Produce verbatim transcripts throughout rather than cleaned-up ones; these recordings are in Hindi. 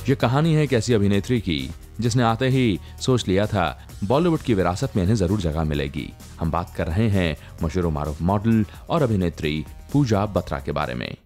ये कहानी है एक ऐसी अभिनेत्री की जिसने आते ही सोच लिया था बॉलीवुड की विरासत में इन्हें जरूर जगह मिलेगी। हम बात कर रहे हैं मशहूर मारूफ मॉडल और अभिनेत्री पूजा बत्रा के बारे में।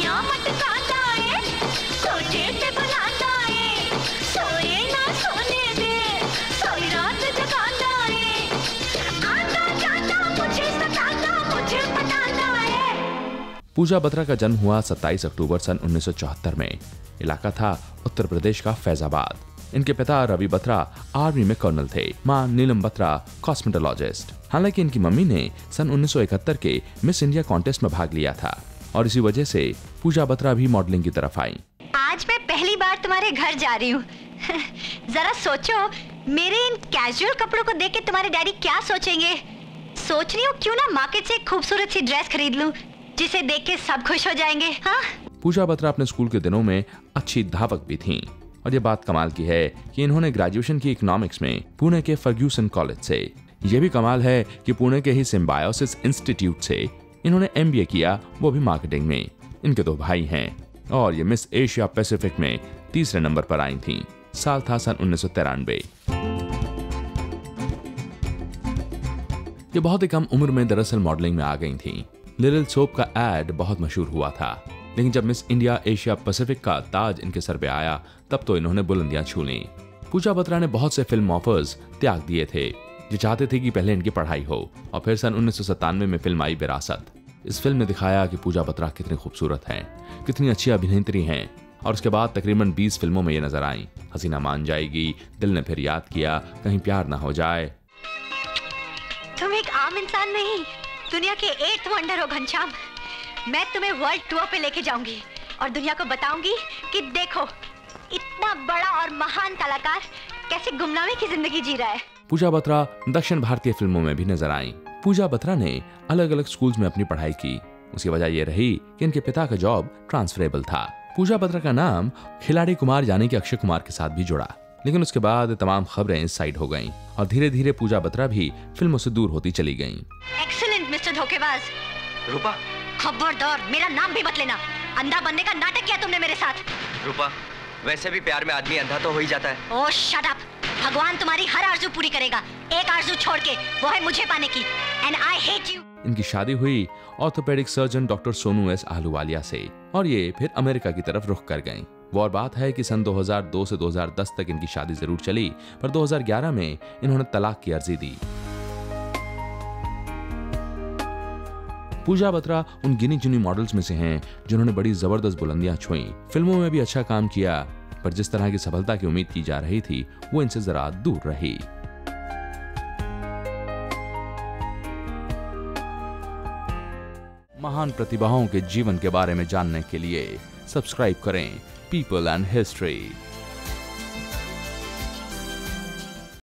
पूजा बत्रा का जन्म हुआ सत्ताईस अक्टूबर सन उन्नीस सौ चौहत्तर में। इलाका था उत्तर प्रदेश का फैजाबाद। इनके पिता रवि बत्रा आर्मी में कर्नल थे, मां नीलम बत्रा कॉस्मेटोलॉजिस्ट। हालांकि इनकी मम्मी ने सन उन्नीस सौ इकहत्तर के मिस इंडिया कॉन्टेस्ट में भाग लिया था और इसी वजह से पूजा बत्रा भी मॉडलिंग की तरफ आई। आज मैं पहली बार तुम्हारे घर जा रही हूँ। जरा सोचो, मेरे इन कैजुअल कपड़ों को देख के तुम्हारे डैडी क्या सोचेंगे। सोच रही हूँ क्यों ना मार्केट से एक खूबसूरत सी ड्रेस खरीद लूं जिसे देख के सब खुश हो जाएंगे। हाँ? पूजा बत्रा अपने स्कूल के दिनों में अच्छी धावक भी थीं और ये बात कमाल की है कि इन्होंने ग्रेजुएशन की इकोनॉमिक्स में पुणे के फर्ग्यूसन कॉलेज से। ये भी कमाल है कि पुणे के ही सिम्बायोसिस इंस्टीट्यूट से इन्होंने एमबीए किया, वो भी मार्केटिंग में। इनके दो भाई हैं और ये मिस एशिया पैसिफिक में तीसरे नंबर पर आई थीं। साल था सन उन्नीस सौ तिरानवे। ये बहुत ही कम उम्र में दरअसल मॉडलिंग में आ गई थीं। लिटिल सोप का एड बहुत मशहूर हुआ था, लेकिन जब मिस इंडिया एशिया पैसिफिक का ताज इनके सर पे आया तब तो इन्होंने बुलंदियां छू लीं। पूजा बत्रा ने बहुत से फिल्म ऑफर्स त्याग दिए थे। ये चाहते थे कि पहले इनकी पढ़ाई हो और फिर सन उन्नीस सौ सत्तानवे में फिल्म आई विरासत। इस फिल्म ने दिखाया कि पूजा बत्रा कितनी खूबसूरत हैं, कितनी अच्छी अभिनेत्री हैं और उसके बाद तकरीबन बीस फिल्मों में ये नजर आई। हसीना मान जाएगी, दिल ने फिर याद किया, कहीं प्यार ना हो जाए। तुम एक आम इंसान नहीं, दुनिया के एट्थ वंडर हो घनश्याम। मैं तुम्हें वर्ल्ड टूर पे लेके जाऊंगी और दुनिया को बताऊंगी कि देखो इतना बड़ा और महान कलाकार कैसे गुमनामी की जिंदगी जी रहा है। पूजा बत्रा दक्षिण भारतीय फिल्मों में भी नजर आईं। पूजा बत्रा ने अलग अलग स्कूल्स में अपनी पढ़ाई की। उसकी वजह यह रही कि इनके पिता का जॉब ट्रांसफरेबल था। पूजा बत्रा का नाम खिलाड़ी कुमार यानी कि अक्षय कुमार के साथ भी जुड़ा, लेकिन उसके बाद तमाम खबरें इस साइड हो गईं और धीरे धीरे पूजा बत्रा भी फिल्मों से दूर होती चली गईं। एक्सीलेंट मिस्टर धोखेबाज। रूपा, खबरदार मेरा नाम भी मत लेना। अंधा बनने का नाटक किया तुमने मेरे साथ। रूपा, वैसे भी प्यार में आदमी अंधा तो हो ही जाता है। Oh shut up. भगवान तुम्हारी हर आरज़ू पूरी करेगा, एक आरज़ू छोड़ के, वो है मुझे पाने की। And I hate you. इनकी शादी हुई orthopaedic surgeon doctor Sonu S Ahluwalia से और ये फिर अमेरिका की तरफ रुख कर गईं। वो और बात है कि सन दो हज़ार दो से दो हज़ार दस तक इनकी शादी जरूर चली, पर दो हज़ार ग्यारह में इन्होंने तलाक की अर्जी दी। पूजा बत्रा उन गिनी चुनी मॉडल्स में से हैं जिन्होंने बड़ी जबरदस्त बुलंदियां छुईं। फिल्मों में भी अच्छा काम किया, पर जिस तरह की सफलता की उम्मीद की जा रही थी वो इनसे जरा दूर रही। महान प्रतिभाओं के जीवन के बारे में जानने के लिए सब्सक्राइब करें पीपल एंड हिस्ट्री।